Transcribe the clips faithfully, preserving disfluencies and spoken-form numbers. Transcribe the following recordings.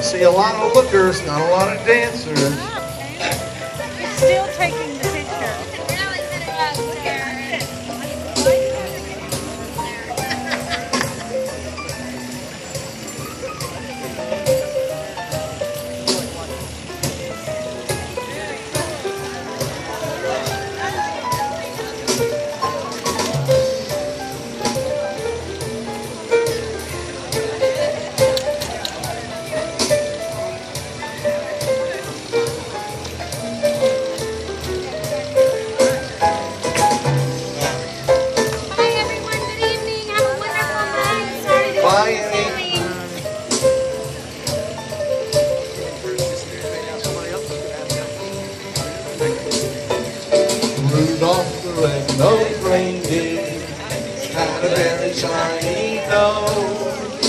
see a lot of lookers, not a lot of dancers. He's still taking the picture. Rudolph the red-nosed reindeer had a very shiny nose.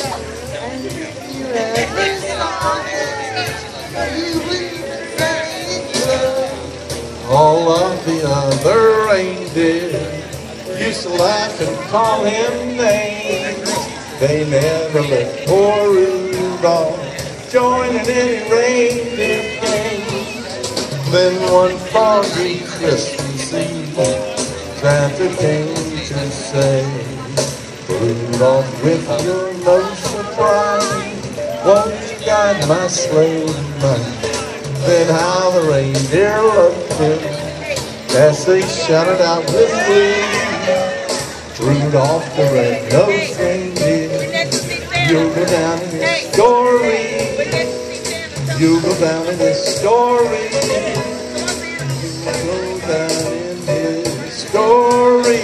All of the other reindeer used to laugh and call him names. They never let poor Rudolph join in any reindeer games. Then one foggy Christmas Eve, Santa came to say, Rudolph, with your nose so bright, won't you guide my sleigh tonight? Then how the reindeer loved him as they shouted out with glee, Rudolph the red-nosed reindeer, you'll go down in this story. You'll go down in this story. You'll go down in this story.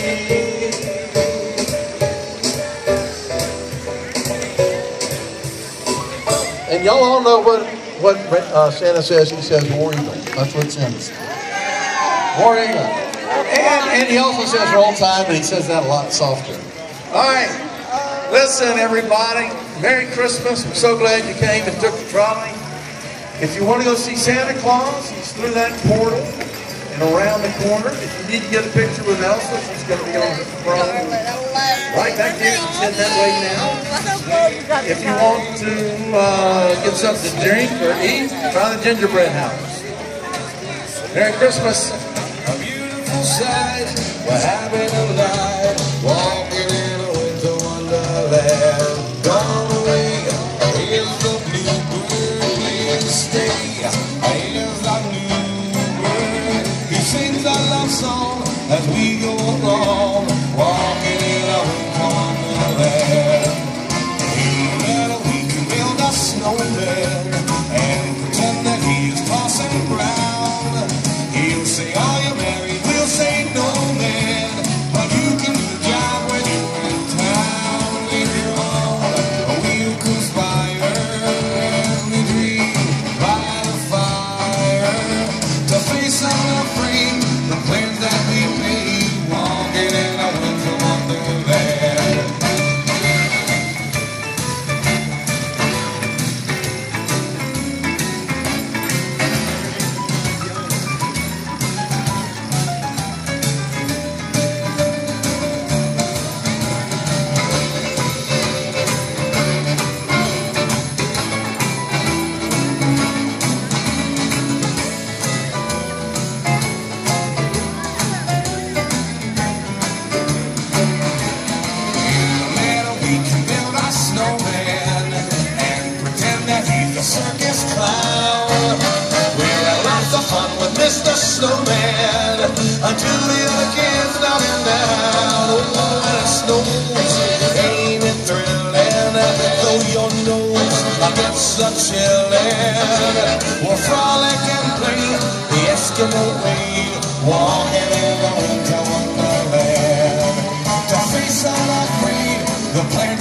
And y'all all know what what uh, Santa says. He says War Eagle. That's what Santa says. War Eagle. And, and he also says Roll Tide, but he says that a lot softer. All right. Listen, everybody. Merry Christmas. I'm so glad you came and took the trolley. If you want to go see Santa Claus, he's through that portal and around the corner. If you need to get a picture with Elsa, she's going to be on the front. Right back there, she's heading that way now. If you want to uh, get something to drink or eat, try the gingerbread house. Merry Christmas. A beautiful sight, we're having a night, walking in a winter wonderland. Gone away is the bluebird, here to stay. Here's our new bird. He sings our love song as we go along, walking in a winter wonderland. Here we can build a snowman and pretend that he's tossing ground. He'll say, are you married? We'll say, no, man. But you can do the job when you're in town. Later on, we'll conspire and we dream by the fire to face unafraid the plans that we made, walking in a winter wonderland. Circus clown. We'll have lots of fun with Mister Snowman until the other kids knock him down. Oh, when it snows, ain't it thrilling? Though your nose gets a chillin', we'll frolic and play the Eskimo way, walking in the winter wonderland. To face unafraid the plan